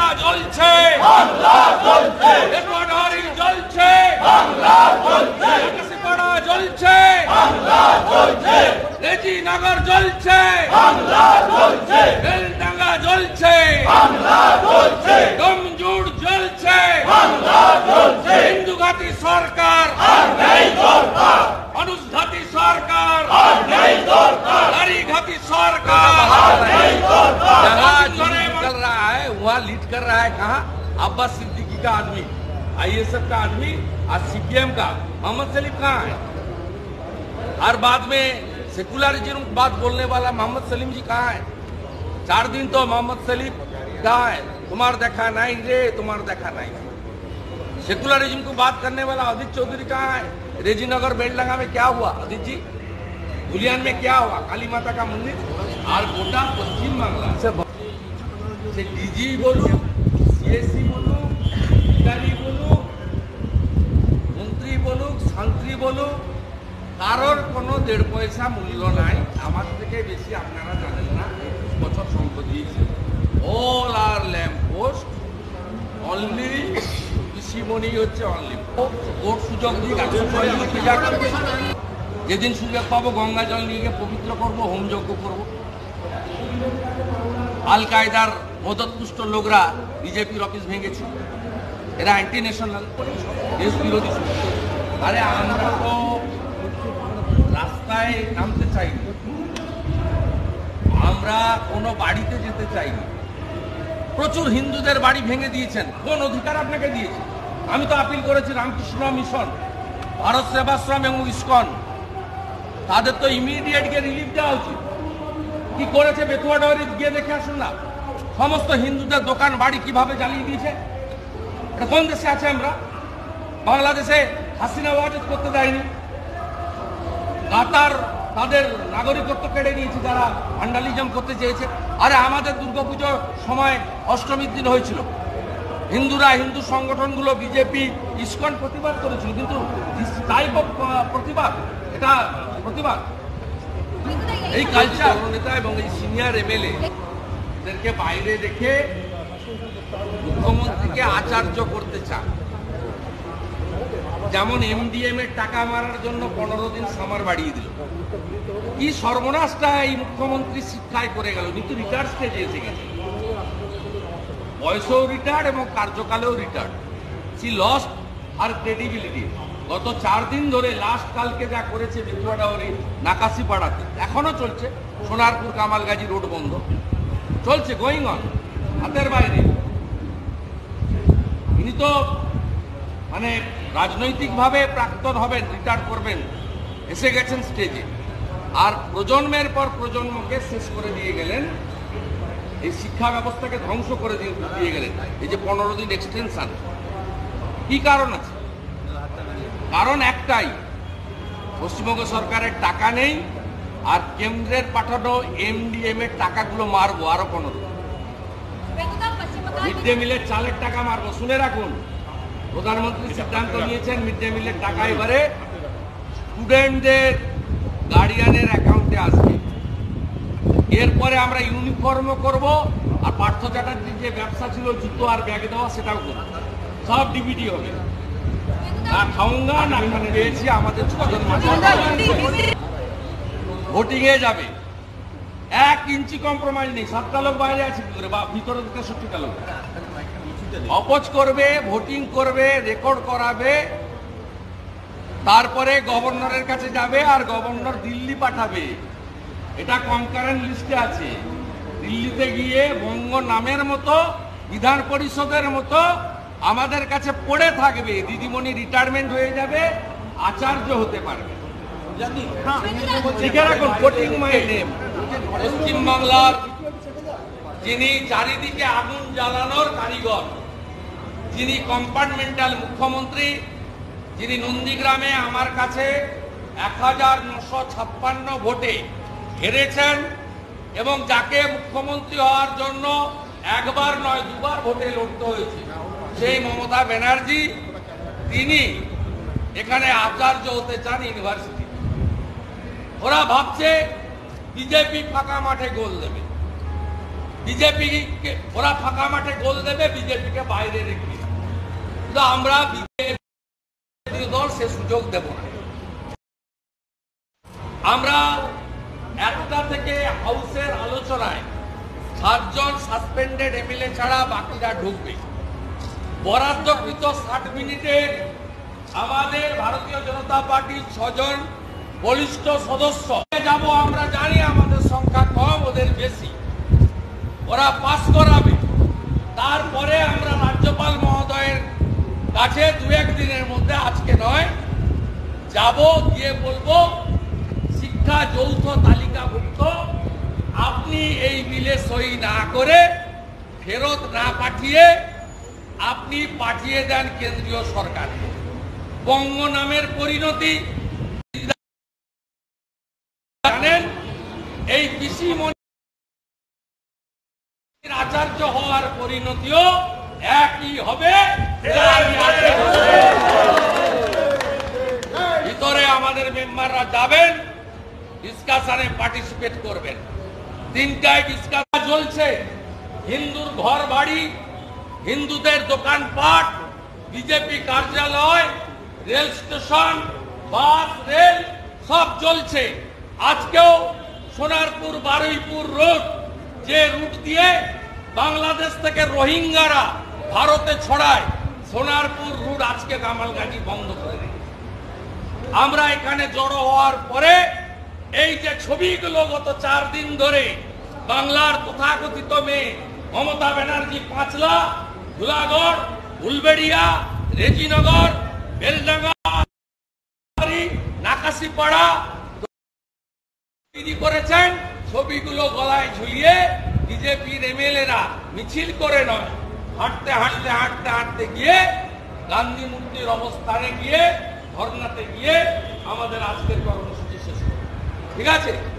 জ্বলছে, একুয়াডর জ্বলছে, আকাশীপাড়া জ্বলছে, রেজিনগর জ্বলছে, বেলডাঙ্গা জ্বলছে, ডোমজুড় জ্বলছে, হিন্দুঘাতী সরকার, अनुघाती सरकार, नारीघाती सरकार, जहाँ लीड कर रहा है वहाँ लीड कर रहा है कहाँ? अब्बास सिद्दीकी का आदमी, आईएसएफ का आदमी, और सीपीएम का मोहम्मद सलीम कहाँ है? हर बाद में सेकुलरिज्म बात बोलने वाला मोहम्मद सलीम जी कहाँ है? 4 दिन तो मोहम्मद सलीम कहाँ है? तुम्हार देखा नहीं रे, तुम्हार देखा नहीं। सेकुलरिज्म को बात करने वाला अदित चौधरी कहाँ है? रेजीनगर बेलडंगा में क्या हुआ अदित जी? धुलियान में क्या हुआ? काली माता का मंदिर। और गोटा पश्चिम बांग्ला से डीजी बोलो, सीएससी बोलो, अधिकारी बोलो, मंत्री बोलो, शांति बोलो, কারোর কোনো 1.5 পয়সা মূল্য নাই। আমার থেকে বেশি আপনারা জানেন না 21 বছর সম্পত্তি দিয়েছে। All are lamp post only কৃষিমণি হচ্ছে অনলি ভোট সুযোগ দিয়ে পূজা করবে। যেদিন সুযোগ পাবো গঙ্গা জল নিয়ে গিয়ে পবিত্র করবো, হোমযজ্ঞ করবো। আল কায়দার মদতপুষ্ট লোকরা বিজেপির অফিস ভেঙেছে, এরা অ্যান্টি ন্যাশনাল দেশ বিরোধী। আরে আমরা তো রাস্তায় নামতে চাইনি, আমরা কোনো বাড়িতে যেতে চাইনি। প্রচুর হিন্দুদের বাড়ি ভেঙে দিয়েছেন, কোন অধিকার আপনাকে দিয়েছে? আমি তো আপিল করেছি রামকৃষ্ণ মিশন, ভারত সেবাশ্রম এবং ইসকন, তাদের তো ইমিডিয়েট গিয়ে রিলিফ দেওয়া উচিত। কি করেছে বেতুয়া ডহরি গিয়ে দেখে আসুন না, সমস্ত হিন্দুদের দোকান বাড়ি কিভাবে জ্বালিয়ে দিয়েছে। এটা কোন দেশে আছে আমরা? বাংলাদেশে হাসিনা ওয়াজেদ করতে দেয়নি, কাতার তাদের নাগরিকত্ব কেড়ে নিয়েছে যারা ভ্যান্ডালিজম করতে চেয়েছে। আরে আমাদের দুর্গাপুজোর সময় অষ্টমীর দিন হয়েছিল, হিন্দুরা, হিন্দু সংগঠনগুলো, বিজেপি, ইসকন প্রতিবাদ করেছিল, কিন্তু টাইপ অফ প্রতিবাদ, এটা প্রতিবাদ। এই কালচার নেতা এবং এই সিনিয়র এমএলএ এদেরকে বাইরে রেখে মুখ্যমন্ত্রীকে আচার্য করতে চান। যেমন এমডিএম এর টাকা মারার জন্য 15 দিন সামার বাড়িয়ে দিল। কি সর্বনাশটা এই মুখ্যমন্ত্রী শিক্ষায় করে গেল। কিন্তু রিটায়ার্ড স্টেজে এসে গেছে, বয়সেও রিটায়ার্ড এবং কার্যকালেও retired. She lost her credibility. গত 4 দিন ধরে লাস্ট কালকে যা করেছে বেতুয়াডাহরি নাকাশিপাড়াতে, এখনো চলছে। সোনারপুর কামালগাজী রোড বন্ধ চলছে, গোয়িং অন, হাতের বাইরে। ইনি তো মানে রাজনৈতিকভাবে প্রাক্তন হবেন, রিটায়ার করবেন, এসে গেছেন স্টেজে। আর প্রজন্মের পর প্রজন্মকে শেষ করে দিয়ে গেলেন, এই শিক্ষা ব্যবস্থাকে ধ্বংস করে দিয়ে গেলেন। এই যে 15 দিন এক্সটেনশন, কি কারণ আছে? কারণ একটাই, পশ্চিমবঙ্গ সরকারের টাকা নেই, আর কেন্দ্রের পাঠানো এমডিএম এর টাকাগুলো মারবো আরো 15 দিন। মিড ডে মিলের চালের টাকা মারবো। শুনে রাখুন, প্রধানমন্ত্রী সিদ্ধান্ত নিয়েছেন মিড ডে মিলের টাকা এবারে স্টুডেন্টদের গার্ডিয়ানের অ্যাকাউন্টে আসবে। এরপরে আমরা ইউনিফর্মও করব, আর পার্থ চ্যাটার্জির যে ব্যবসা ছিল জুতো আর ব্যাগ দেওয়া, সেটাও করব। সব ডিবিটি হবে। না খাউঙ্গা না খানে পেয়েছি, আমাদের 6 জন ভোটিং এ যাবে। 1 ইঞ্চি কম্প্রোমাইজ নেই। 7টা লোক বাইরে আছে কি করে, বা ভিতরে 63টা লোক অপোজ করবে, ভোটিং করবে, রেকর্ড করাবে, তারপরে গভর্নরের কাছে যাবে, আর গভর্নর দিল্লি পাঠাবে। এটা কনকারেন্ট লিস্টে আছে। দিল্লিতে গিয়ে বঙ্গ নামের মতো, বিধান পরিষদের মতো আমাদের কাছে পড়ে থাকবে। দিদিমণি রিটায়ারমেন্ট হয়ে যাবে, আচার্য হতে পারবে। লিখে রাখুন, ভোটিং মাই নেম। পশ্চিমবাংলার যিনি চারিদিকে আগুন জ্বালানোর কারিগর, যিনি কম্পার্টমেন্টাল মুখ্যমন্ত্রী, যিনি নন্দীগ্রামে আমার কাছে 1956 ভোটে হেরেছেন, এবং যাকে মুখ্যমন্ত্রী হওয়ার জন্য 1 বার নয় 2 বার ভোটে লড়তে হয়েছে, সেই মমতা ব্যানার্জি, তিনি এখানে আচার্য হতে চান ইউনিভার্সিটি। ওরা ভাবছে বিজেপি ফাঁকা মাঠে গোল দেবে। বিজেপি কে ওরা ফাঁকা মাঠে গোল দেবে, বিজেপি কে বাইরে রেখে। তো আমরা বিজেপি দল সে সুযোগ দেব না। আমরা একটা থেকে হাউসের আলোচনায় 7 জন সাসপেন্ডেড এমএলএ ছাড়া বাকিরা ঢুকবে। বরাদ্দকৃত 60 মিনিটে আমাদের ভারতীয় জনতা পার্টির 6 জন বলিষ্ঠ সদস্য যাব। আমরা জানি আমাদের সংখ্যা কম, ওদের বেশি, ওরা পাস করাবে। তারপরে আমরা রাজ্যপাল মহোদয়ের কাছে 2-1 দিনের মধ্যে, আজকে নয়, যাব, গিয়ে বলবো শিক্ষা যৌথ তালিকাভুক্ত আপনি এই বিলে সই না করে, ফেরত না পাঠিয়ে আপনি পাঠিয়ে দেন কেন্দ্রীয় সরকার। বঙ্গ নামের পরিণতি জানেন, এই পিসিমণির আচার্য হওয়ার পরিণতিও একই হবে। ভিতরে আমাদের মেম্বাররা যাবেন, ডিসকাশনে পার্টিসিপেট করবেন। 3টায় ডিসকাশন চলছে। হিন্দুর ঘর বাড়ি, হিন্দুদের দোকানপাট, বিজেপি কার্যালয়, রেল স্টেশন, বাস, রেল সব চলছে। আজকেও সোনারপুর বারুইপুর রোড, যে রুট দিয়ে বাংলাদেশ থেকে রোহিঙ্গারা ভারতে ছড়ায়, সোনারপুর রুট আজকে কামালগাছি বন্ধ করে দিয়েছে। আমরা এখানে জড়ো হওয়ার পরে এই যে ছবিগুলো গত 4 দিন ধরে বাংলার তথাকথিত মেয়ে মমতা ব্যানার্জি পাঁচলা, ধুলাগড়, উলবেড়িয়া, রেজিনগর, বেলডাঙ্গা, নাকাশিপাড়া তৈরি করেছেন, ছবিগুলো গলায় ঝুলিয়ে বিজেপির এমএলএরা মিছিল করে নয়, হাঁটতে হাঁটতে হাঁটতে হাঁটতে গিয়ে গান্ধী মূর্তির অবস্থানে গিয়ে, ধর্নাতে গিয়ে আমাদের আজকের কর্মসূচি শেষ করব। ঠিক আছে।